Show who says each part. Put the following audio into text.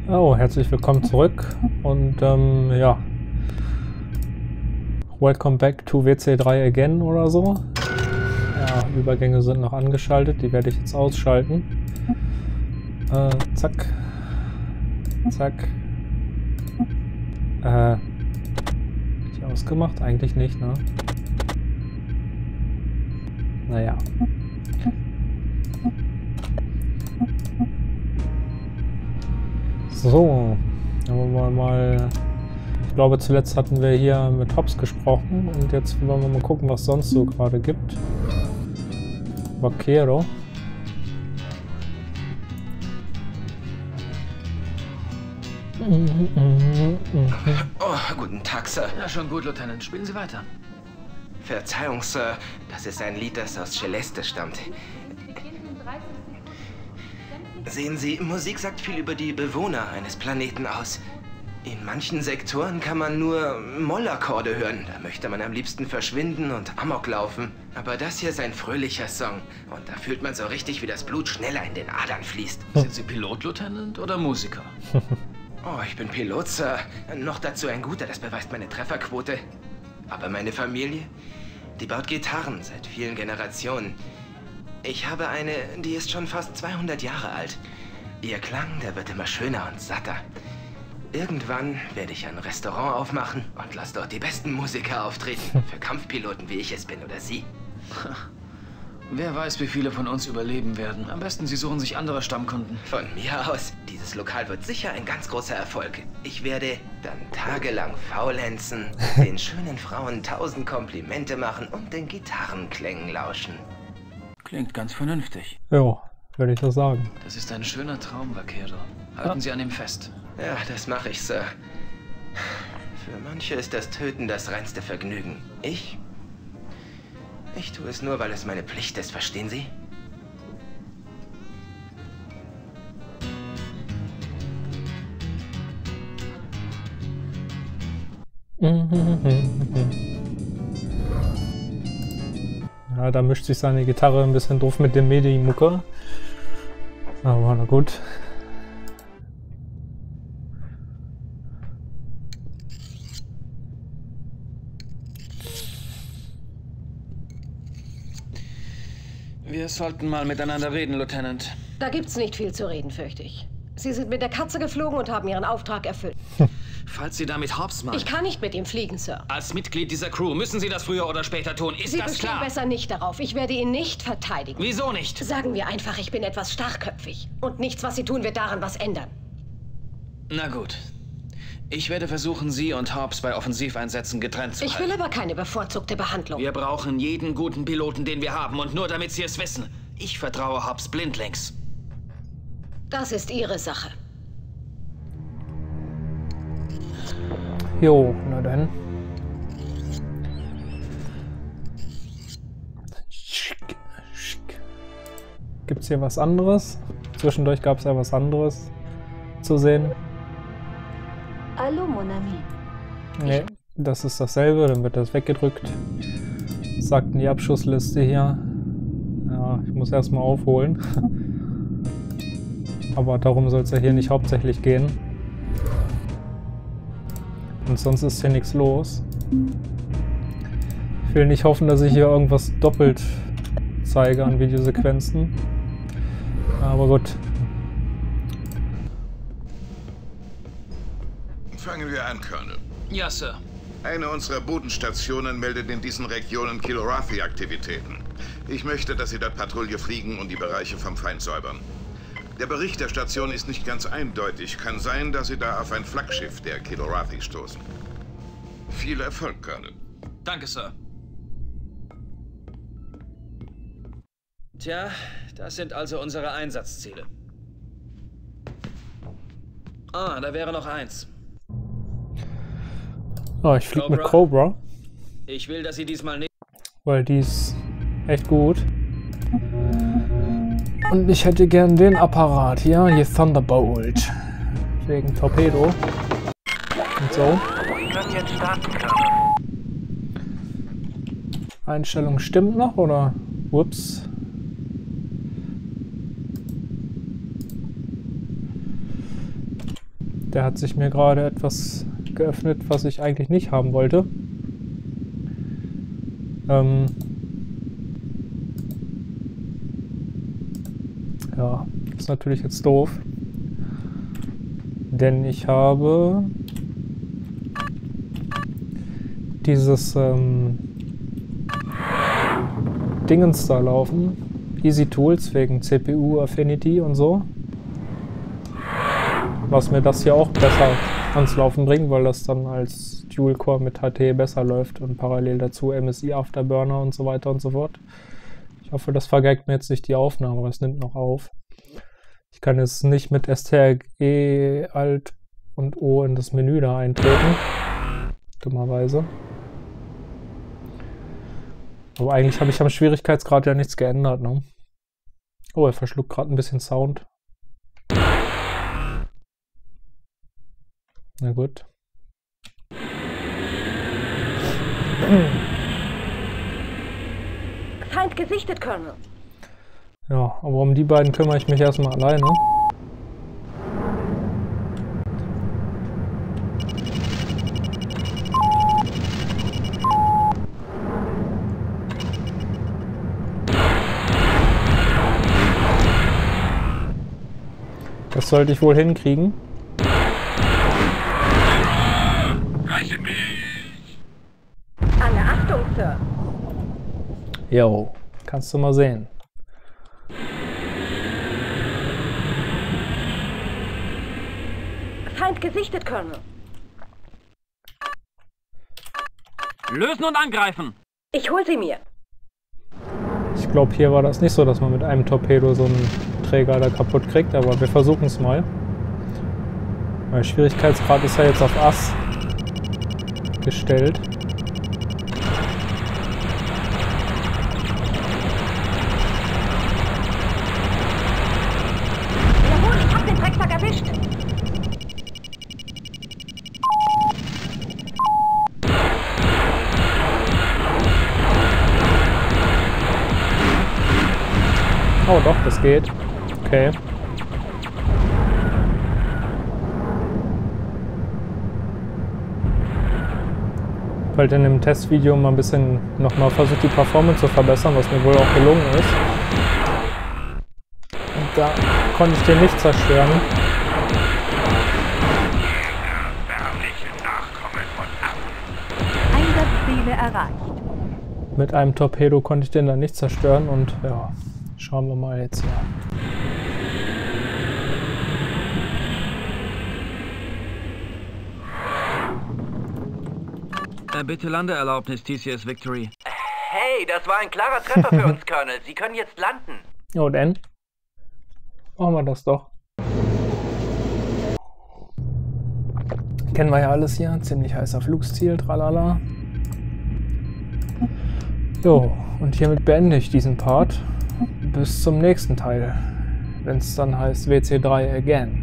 Speaker 1: Oh, herzlich willkommen zurück und ja, welcome back to WC3 again oder so. Ja, Übergänge sind noch angeschaltet, die werde ich jetzt ausschalten. Zack. Zack. Die ausgemacht? Eigentlich nicht, ne? Naja. So, dann wollen wir mal. Ich glaube, zuletzt hatten wir hier mit Hobbs gesprochen und jetzt wollen wir mal gucken, was sonst so gerade gibt. Vaquero.
Speaker 2: Oh, guten Tag, Sir.
Speaker 3: Ja, schon gut, Lieutenant. Spielen Sie weiter.
Speaker 2: Verzeihung, Sir. Das ist ein Lied, das aus Celeste stammt. Sehen Sie, Musik sagt viel über die Bewohner eines Planeten aus. In manchen Sektoren kann man nur Mollakkorde hören. Da möchte man am liebsten verschwinden und Amok laufen. Aber das hier ist ein fröhlicher Song. Und da fühlt man so richtig, wie das Blut schneller in den Adern fließt.
Speaker 3: Sind Sie Pilot, Lieutenant, oder Musiker?
Speaker 2: Oh, ich bin Pilot, Sir. Noch dazu ein guter, das beweist meine Trefferquote. Aber meine Familie, die baut Gitarren seit vielen Generationen. Ich habe eine, die ist schon fast 200 Jahre alt. Ihr Klang, der wird immer schöner und satter. Irgendwann werde ich ein Restaurant aufmachen und lasse dort die besten Musiker auftreten. Für Kampfpiloten, wie ich es bin, oder Sie.
Speaker 3: Wer weiß, wie viele von uns überleben werden. Am besten, Sie suchen sich andere Stammkunden.
Speaker 2: Von mir aus, dieses Lokal wird sicher ein ganz großer Erfolg. Ich werde dann tagelang faulenzen, den schönen Frauen 1000 Komplimente machen und den Gitarrenklängen lauschen.
Speaker 3: Klingt ganz vernünftig.
Speaker 1: Jo, würde ich so sagen.
Speaker 3: Das ist ein schöner Traum, Vaquero. Halten Sie an ihm fest.
Speaker 2: Ja, das mache ich, Sir. Für manche ist das Töten das reinste Vergnügen. Ich tue es nur, weil es meine Pflicht ist, verstehen Sie?
Speaker 1: Ja, da mischt sich seine Gitarre ein bisschen doof mit dem Medi-Mucke. Aber na gut.
Speaker 3: Wir sollten mal miteinander reden, Lieutenant.
Speaker 4: Da gibt's nicht viel zu reden, fürchte ich. Sie sind mit der Katze geflogen und haben Ihren Auftrag erfüllt.
Speaker 3: Falls Sie damit Hobbs machen.
Speaker 4: Ich kann nicht mit ihm fliegen, Sir.
Speaker 3: Als Mitglied dieser Crew müssen Sie das früher oder später tun. Ist
Speaker 4: Sie
Speaker 3: das
Speaker 4: bestehen
Speaker 3: klar?
Speaker 4: besser nicht darauf. Ich werde ihn nicht verteidigen.
Speaker 3: Wieso nicht?
Speaker 4: Sagen wir einfach, ich bin etwas starkköpfig. Und nichts, was Sie tun, wird daran was ändern.
Speaker 3: Na gut. Ich werde versuchen, Sie und Hobbs bei Offensiveinsätzen getrennt zu
Speaker 4: Ich
Speaker 3: halten.
Speaker 4: will aber keine bevorzugte Behandlung.
Speaker 3: Wir brauchen jeden guten Piloten, den wir haben. Und nur damit Sie es wissen, ich vertraue Hobbs blindlings.
Speaker 4: Das ist Ihre Sache.
Speaker 1: Jo, na dann. Gibt's hier was anderes? Zwischendurch gab es ja was anderes zu sehen.
Speaker 5: Hallo, mon ami.
Speaker 1: Nee, das ist dasselbe, dann wird das weggedrückt. Was sagt denn die Abschussliste hier? Ja, ich muss erstmal aufholen. Aber darum soll es ja hier nicht hauptsächlich gehen. Und sonst ist hier nichts los. Ich will nicht hoffen, dass ich hier irgendwas doppelt zeige an Videosequenzen. Aber gut.
Speaker 6: Fangen wir an, Colonel.
Speaker 3: Ja, Sir.
Speaker 6: Eine unserer Bodenstationen meldet in diesen Regionen Kilrathi-Aktivitäten. Ich möchte, dass Sie dort Patrouille fliegen und die Bereiche vom Feind säubern. Der Bericht der Station ist nicht ganz eindeutig. Kann sein, dass Sie da auf ein Flaggschiff der Kilrathi stoßen. Viel Erfolg, Colonel.
Speaker 3: Danke, Sir. Tja, das sind also unsere Einsatzziele. Ah, da wäre noch eins.
Speaker 1: Oh, ich fliege mit Cobra,
Speaker 3: Ich will, dass Sie diesmal nicht...
Speaker 1: weil die ist echt gut. Und ich hätte gern den Apparat hier Thunderbolt. Wegen Torpedo. Und so. Einstellung stimmt noch, oder? Ups. Der hat sich mir gerade etwas geöffnet, was ich eigentlich nicht haben wollte. Ja, ist natürlich jetzt doof. Denn ich habe dieses Dingens da laufen. Easy Tools wegen CPU Affinity und so. Was mir das hier auch besser ans Laufen bringt, weil das dann als Dual-Core mit HT besser läuft und parallel dazu MSI Afterburner und so weiter und so fort. Ich hoffe, das vergeigt mir jetzt nicht die Aufnahme, aber es nimmt noch auf. Ich kann jetzt nicht mit STRG Alt und O in das Menü da eintreten. Dummerweise. Aber eigentlich habe ich am Schwierigkeitsgrad ja nichts geändert, ne? Oh, er verschluckt gerade ein bisschen Sound. Na gut.
Speaker 4: Feind gesichtet, Colonel.
Speaker 1: Ja, aber um die beiden kümmere ich mich erstmal alleine. Das sollte ich wohl hinkriegen.
Speaker 4: Alle Achtung, Sir.
Speaker 1: Jo, kannst du mal sehen.
Speaker 4: Feind gesichtet, Colonel.
Speaker 3: Lösen und angreifen!
Speaker 4: Ich hol sie mir.
Speaker 1: Ich glaube, hier war das nicht so, dass man mit einem Torpedo so einen Träger da kaputt kriegt, aber wir versuchen es mal. Mein Schwierigkeitsgrad ist ja jetzt auf Ass gestellt.
Speaker 4: Jawohl, ich hab den Drecksack erwischt.
Speaker 1: Oh doch, das geht. Okay. Ich habe halt in dem Testvideo mal ein bisschen nochmal versucht, die Performance zu verbessern, was mir wohl auch gelungen ist. Und da konnte ich den nicht zerstören.
Speaker 5: Einsatzziele erreicht.
Speaker 1: Mit einem Torpedo konnte ich den dann nicht zerstören und ja, schauen wir mal jetzt hier.
Speaker 3: Bitte Landeerlaubnis, TCS Victory.
Speaker 7: Hey, das war ein klarer Treffer für uns, Colonel. Sie können jetzt landen.
Speaker 1: Oh, denn? Machen wir das doch. Kennen wir ja alles hier. Ziemlich heißer Flugsziel, tralala. Jo, und hiermit beende ich diesen Part. Bis zum nächsten Teil. Wenn es dann heißt WC3 again.